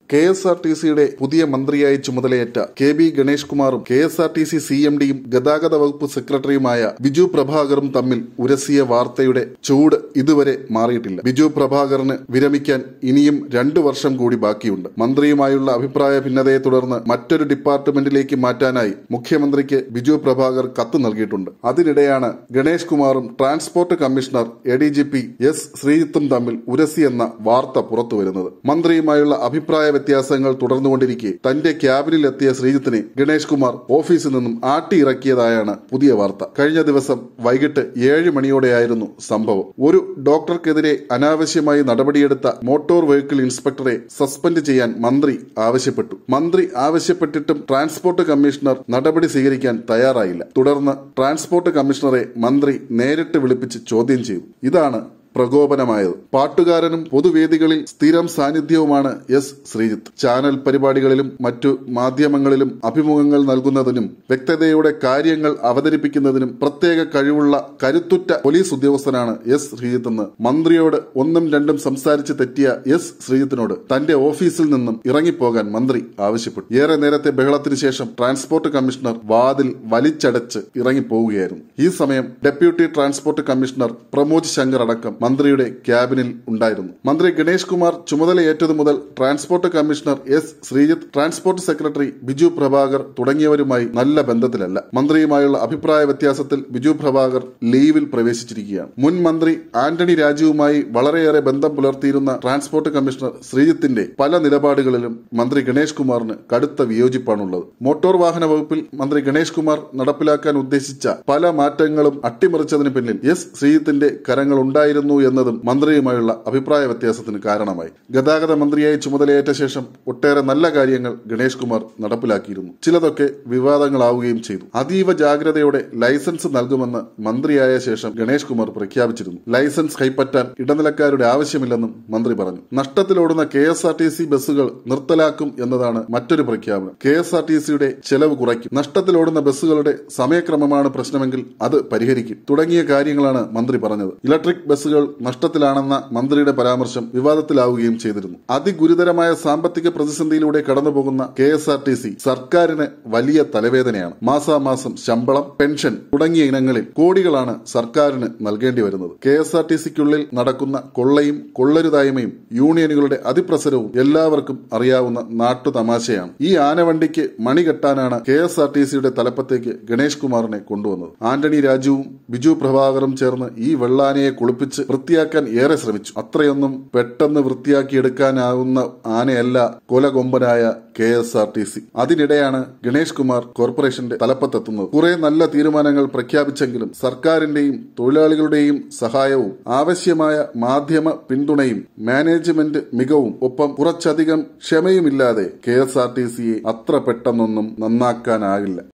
KSRTCയുടെ പുതിയ മന്ത്രിയായി ചുമതലയേറ്റ KB ഗണേഷ് കുമാറും KSRTC CMDയും ഗതാഗത വകുപ്പ് സെക്രട്ടറിയുമായ ബിജു പ്രഭാകറും തമ്മിൽ ഉരസിയ വാർത്തയുടെ ചൂട് ഇതുവരെ മാറിയിട്ടില്ല. ബിജു പ്രഭാകറിന് വിരമിക്കാൻ ഇനിയും 2 വർഷം കൂടി ബാക്കിയുണ്ട്. മന്ത്രിയുമായുള്ള അഭിപ്രായ ഭിന്നതയെ തുടർന്ന് മറ്റൊരു ഡിപ്പാർട്ട്മെന്റിലേക്ക് മാറ്റാനായി മുഖ്യമന്ത്രിക്ക് ബിജു പ്രഭാകർ കത്ത് നൽകിയിട്ടുണ്ട്. അതിനിടെയാണ് ഗണേഷ് കുമാറും ട്രാൻസ്പോർട്ട് കമ്മീഷണർ ADGP S ശ്രീജിത്തും തമ്മിൽ ഉരസിയെന്ന വാർത്ത പുറത്തുവരുന്നത്. മന്ത്രിയുമായുള്ള അഭിപ്രായ വ്യത്യാസങ്ങൾ തുടർന്നുകൊണ്ടിരിക്കെ തന്റെ ക്യാബിനിലെത്തിയ ശ്രീജിത്തിനെ ഗണേഷ് കുമാർ ഓഫീസിൽ നിന്നും ആട്ടിയിറക്കിയതായാണ് പുതിയ വാർത്ത. കഴിഞ്ഞ ദിവസം വൈകിട്ട് 7 മണിയോടെയായിരുന്നു സംഭവം. ഒരു ഡോക്ടർക്കെതിരെ അനാവശ്യമായി നടപടിയെടുത്ത മോട്ടോർ വെഹിക്കിൾ ഇൻസ്പെക്ടറെ സസ്പെൻഡ് ചെയ്യാൻ മന്ത്രി ആവശ്യപ്പെട്ടു. മന്ത്രി ആവശ്യപ്പെട്ടിട്ടും ട്രാൻസ്പോർട്ട് കമ്മീഷണർ നടപടി സ്വീകരിക്കാൻ തയ്യാറായില്ല. തുടർന്ന് ട്രാൻസ്പോർട്ട് കമ്മീഷണറെ മന്ത്രി നേരിട്ട് വിളിപ്പിച്ച് ചോദ്യം ചെയ്തു. ഇതാണ് പ്രകോപനമായത്. പാട്ടുകാരനും പൊതുവേദികളിൽ സ്ഥിരം സാന്നിധ്യവുമാണ് S ശ്രീജിത്ത്. ചാനൽ പരിപാടികളിലും മറ്റു മാധ്യമങ്ങളിലും അഭിമുഖങ്ങൾ നൽകുന്നതിനും വ്യക്തതയോടെ കാര്യങ്ങൾ അവതരിപ്പിക്കുന്നതിനും പ്രത്യേക കഴിവുള്ള കരുത്തുറ്റ പോലീസ് ഉദ്യോഗസ്ഥനാണ് S ശ്രീജിത്തെന്ന് മന്ത്രിയോട് 1ഉം 2ഉം സംസാരിച്ച് തെറ്റിയ S ശ്രീജിത്തിനോട് തന്റെ ഓഫീസിൽ നിന്നും ഇറങ്ങിപ്പോകാൻ മന്ത്രി ആവശ്യപ്പെട്ടു. ഏറെ നേരത്തെ ബഹളത്തിന് ശേഷം ട്രാൻസ്പോർട്ട് കമ്മീഷണർ വാതിൽ വലിച്ചടച്ച് ഇറങ്ങിപ്പോവുകയായിരുന്നു. ഈ സമയം deputy transport commissioner Pramod Shankar അടക്കം മന്ത്രിയുടെ ക്യാബിനിൽ ഉണ്ടായിരുന്നു. മന്ത്രി ഗണേഷ് കുമാർ ചുമതലയേറ്റതു മുതൽ transport commissioner S Sreejith, transport secretary Biju Prabhakar തുടങ്ങിയവരുമായി നല്ല ബന്ധത്തിലല്ല. മന്ത്രിയുമായുള്ള അഭിപ്രായ വ്യത്യാസത്തിൽ ബിജു പ്രഭാകർ ലീവിൽ പ്രവേശിച്ചിരിക്കുകയാണ്. മുൻ മന്ത്രി ആന്റണി രാജുവുമായി വളരെയേറെ ബന്ധം പുലർത്തിയിരുന്ന ട്രാൻസ്പോർട്ട് കമ്മീഷണർ ശ്രീജിത്തിന്റെ പല നിലപാടുകളിലും മന്ത്രി ഗണേഷ് കുമാറിന് കടുത്ത വിയോജിപ്പാണുള്ളത്. മോട്ടോർ വാഹന വകുപ്പിൽ മന്ത്രി ഗണേഷ് കുമാർ നടപ്പിലാക്കാൻ ഉദ്ദേശിച്ച പല മാറ്റങ്ങളും അട്ടിമറിച്ചതിന് പിന്നിൽ S ശ്രീജിത്തിന്റെ കരങ്ങൾ ഉണ്ടായിരുന്നു എന്നതും മന്ത്രിയുമായുള്ള അഭിപ്രായ വ്യത്യാസത്തിന് കാരണമായി. ഗതാഗത മന്ത്രിയായി ചുമതലയേറ്റ ശേഷം ഒട്ടേറെ നല്ല കാര്യങ്ങൾ ഗണേഷ് കുമാർ നടപ്പിലാക്കിയിരുന്നു. ചിലതൊക്കെ വിവാദങ്ങളാവുകയും ചെയ്തു. അതീവ ജാഗ്രതയോടെ ലൈസൻസ് നൽകുമെന്ന് മന്ത്രിയായ ശേഷം ഗണേഷ് കുമാർ പ്രഖ്യാപിച്ചിരുന്നു. ലൈസൻസ് കൈപ്പറ്റാൻ ഇടനിലക്കാരുടെ ആവശ്യമില്ലെന്നും മന്ത്രി പറഞ്ഞു. നഷ്ടത്തിലോടുന്ന KSRTC ബസ്സുകൾ നിർത്തലാക്കും എന്നതാണ് മറ്റൊരു പ്രഖ്യാപനം. KSRTCയുടെ ചെലവ് കുറയ്ക്കും, നഷ്ടത്തിലോടുന്ന ബസ്സുകളുടെ സമയക്രമമാണ് പ്രശ്നമെങ്കിൽ അത് പരിഹരിക്കും തുടങ്ങിയ കാര്യങ്ങളാണ് മന്ത്രി പറഞ്ഞത്. ഇലക്ട്രിക് ബസ്സുകൾ നഷ്ടത്തിലാണെന്ന മന്ത്രിയുടെ പരാമർശം വിവാദത്തിലാവുകയും ചെയ്തിരുന്നു. അതിഗുരുതരമായ സാമ്പത്തിക പ്രതിസന്ധിയിലൂടെ കടന്നുപോകുന്ന KSRTC സർക്കാരിന് വലിയ തലവേദനയാണ്. മാസാമാസം ശമ്പളം, പെൻഷൻ തുടങ്ങിയ ഇനങ്ങളിൽ കോടികളാണ് സർക്കാരിന് നൽകേണ്ടി വരുന്നത്. KSRTCക്കുള്ളിൽ നടക്കുന്ന കൊള്ളയും കൊള്ളരുതായ്മയും യൂണിയനുകളുടെ അതിപ്രസരവും എല്ലാവർക്കും അറിയാവുന്ന നാട്ടുതമാശയാണ്. ഈ ആനവണ്ടിക്ക് മണി കെട്ടാനാണ് KSRTCയുടെ തലപ്പത്തേക്ക് ഗണേഷ് കുമാറിനെ കൊണ്ടുവന്നത്. ആന്റണി രാജുവും ബിജു പ്രഭാകറും ചേർന്ന് ഈ വെള്ളാനയെ കുളിപ്പിച്ച് വൃത്തിയാക്കാൻ ഏറെ ശ്രമിച്ചു. അത്രയൊന്നും പെട്ടെന്ന് വൃത്തിയാക്കിയെടുക്കാനാവുന്ന ആനയല്ല കൊലകൊമ്പനായ KSRTC. അതിനിടെയാണ് ഗണേഷ് കുമാർ കോർപ്പറേഷന്റെ തലപ്പത്തെത്തുന്നത്. കുറെ നല്ല തീരുമാനങ്ങൾ പ്രഖ്യാപിച്ചെങ്കിലും സർക്കാരിന്റെയും തൊഴിലാളികളുടെയും സഹായവും ആവശ്യമായ മാധ്യമ പിന്തുണയും മാനേജ്മെന്റ് മികവും ഒപ്പം കുറച്ചധികം ക്ഷമയുമില്ലാതെ KSRTCയെ അത്ര പെട്ടെന്നൊന്നും നന്നാക്കാനാകില്ല.